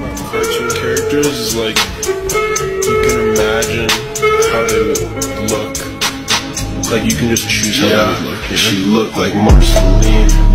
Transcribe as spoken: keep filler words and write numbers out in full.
cartoon characters is like you can imagine how they would look. Like you can just choose how yeah, they would look. You know? She looked like Marceline.